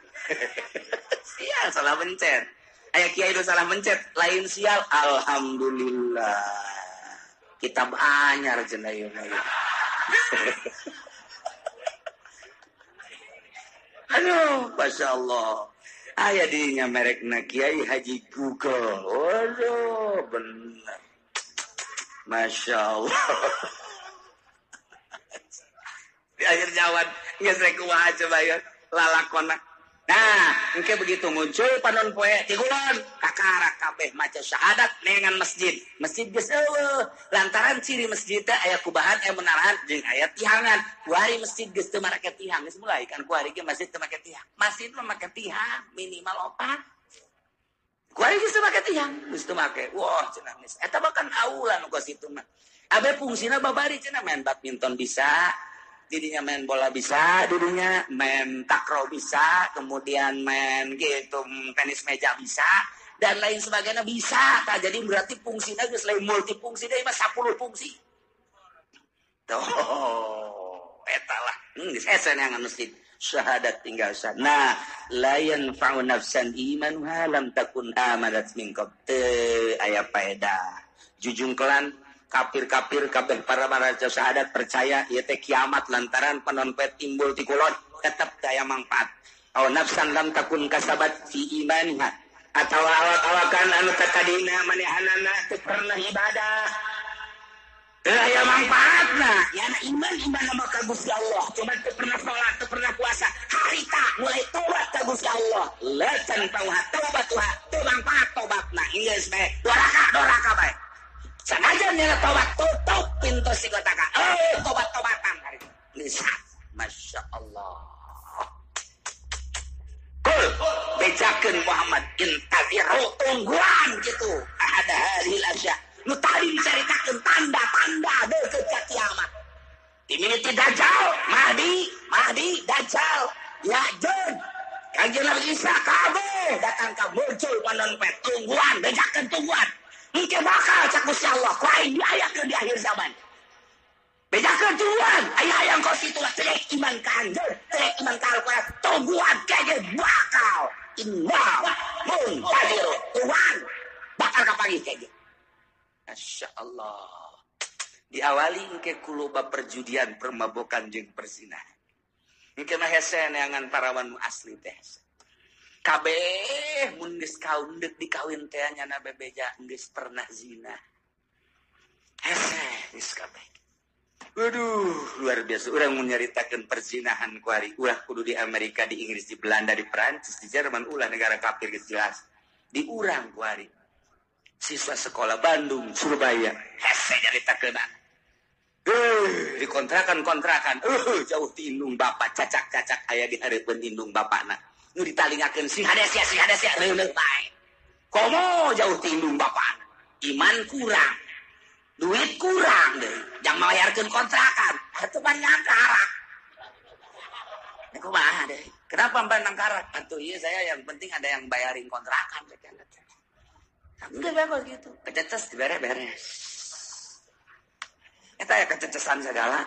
Sial salah mencet. Aya kiai itu salah mencet, lain sial, alhamdulillah. Kitab anyar cenah ieu mah. Aduh, Masya Allah. Aya dinya merekna Kiai Haji Google. Waduh, bener. Masya Allah. Di akhir jawan, geus rek kumaha coba ya lalakonna. Nah, engke begitu muncul panon poe ti kulon kakarak kabeh maca syahadat nengan masjid. Masjid geus eueuh. Lantaran ciri masjid teh aya kubahan aya menarahan jeung aya tihangan. Kuari masjid geus teu make tihang geus mulai kan kuari ge masjid teu make tihang. Masjid mah make tihang minimal 4. Kuari geus teu make tihang, geus teu make. Wah, cenah geus. Eta mah kan aula nu kos kitu mah. Abe fungsina babari cenah main badminton bisa. Didinya main bola bisa, didinya main takraw bisa, kemudian main gitu tenis meja bisa, dan lain sebagainya bisa. Nah, jadi berarti fungsinya geus lain multifungsi deui mah 10 fungsi. Tuh, eta lah. Geus esen yang masjid syahadat tinggal sah. Nah, la yanfa'u nafsan imanuha lam takun amadat min qabl. Aya faedah. Jujungkelan kafir-kafir kabeh para raja syahadat percaya ieu teh kiamat lantaran panonpet timbul ti kulon tetep daya manfaat. Aw nafsan lam takun kasabat fi imaniha atawa awak-awakan anu takadina manehanana teu pernah ibadah. Teu aya manfaatna. Yana iman mah ka Gusti Allah. Coba teu pernah salat, teu pernah puasa. Harita mulai tobat ka Gusti Allah. La tanfa'uha taubatuha. Teu manfaat tobatna. Geus bae. Doraka bae. Sanajan nyana tobat tutup pintu si kotaka. Tobat-tobatan hari bisa. Masya Allah. Kul bejakeun Muhammad intaziru tungguan gitu. Ada hadil asya. Nu tadi diceritakeun tanda-tanda deukeut ka kiamat. Dimiliki Dajjal, Mahdi, Dajjal, Ya'juj. Kanjeng Nabi Isa kabeh datang ka muncul panon pet tungguan, bejakeun tungguan. Engke bakal cak Gusti Allah ku aing diayakeun di akhir zaman. Bejakeun tungguan, aya hayang kosi tulah teh iman ka anjeun, teh iman ka Al-Qur'an, tungguan kege bakal indah muntadir Tuhan bakal kapanggih kege. Masya Allah. Diawali engke kuluba perjudian, permabokan jeung perzinahan. Engke mah hese neangan parawan asli teh. Kabeh mun geus kaundek dikawin teh nyana bebeja geus pernah zina. Hese geus kabeh. Waduh, luar biasa. Urang mun nyaritakeun perzinahan ku ari. Ulah kudu di Amerika, di Inggris, di Belanda, di Perancis, di Jerman, ulah negara kafir geus jelas. Di urang ku ari. Siswa sekolah Bandung, Surabaya. Hese nyaritakeun. Dikontrakan, jauh ti indung bapak, cacak aya di hareupeun indung bapakna. Nu ditalingakeun si hades ya reuleuh bae. Komo jauh ti indung bapakna. Iman kurang. Duit kurang deh. Jang malayarkeun kontrakan. Atuh ban nangkarak. Kumaha deh. Kenapa ban nangkarak? Atuh ieu saya yang penting ada yang bayarin kontrakan. Enggak bagus gitu. Kececes beres-beres. Eta ya kececesan segala.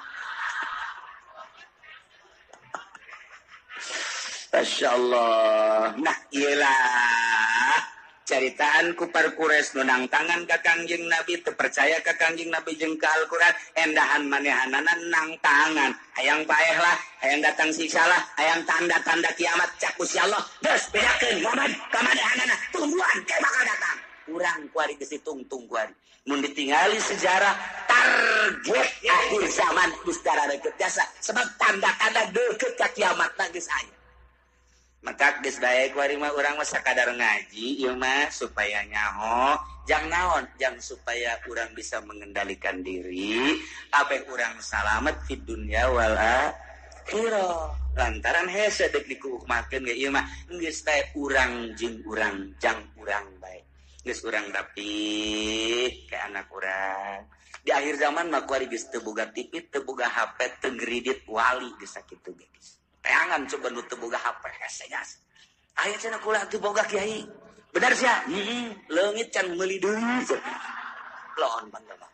Masya Allah. Nah iyalah caritaan ku parkures nunang tangan ka Kangjeng Nabi, terpercaya ka Kangjeng Nabi jeung ka Al-Qur'an, endahan manehanana nang tangan. Hayang paeh lah, hayang datang siksa lah, hayang tanda-tanda kiamat cak Gusti Allah. Geus bedakeun Muhammad ka manehanana, tungguan ke bakal datang. Urang kuari geus ditungtung kuari. Mun ditingali sejarah target akhir zaman geus dararekeut jasa sebab tanda-tanda deukeut ka kiamatna geus aya. Maka geus bae kuari mah urang mah sakadar ngaji ieu mah supaya nyaho, jang naon, jang supaya urang bisa mengendalikan diri, kabeh urang salamet fid dunya wal akhirah. Lantaran hese deuk dikuukmakeun ge ieu mah geus bae urang jeung urang jang urang bae. Geus urang rapih ke anak urang. Di akhir zaman mah kuari geus teu boga TV, teu boga HP, teu ngridit wali geus sakitu ge geus. Teangan coba nu teu boga HP hese gas. Aya cenah kula teu boga kiai. Bener sia? Leungit can meuli deui. Loon bangga.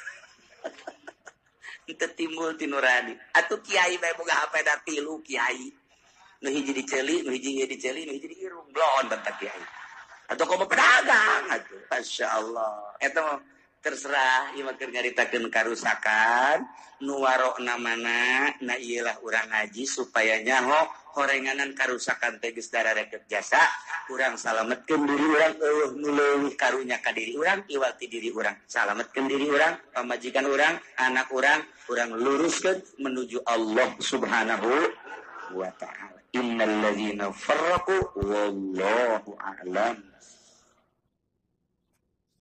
Teu timbul ti nurani. Atuh kiai bae boga HP da 3 kiai. Nu hiji diceuli, nu hiji diceuli, nu hiji diirung. Loon bantah kiai. Atau komo pedagang atuh. Masya Allah. Eta mah terserah ieu mah keur nyaritakeun karusakan nu warokna mana na ieulah urang ngaji supaya nyaho horenganan karusakan teh geus dararekeut jasa urang salametkeun diri urang eueuh nu leuwih karunya ka diri urang iwati diri urang salametkeun diri urang pamajikan urang anak urang luruskeun menuju Allah Subhanahu wa taala. Innal ladzina farraqu wallahu a'lam.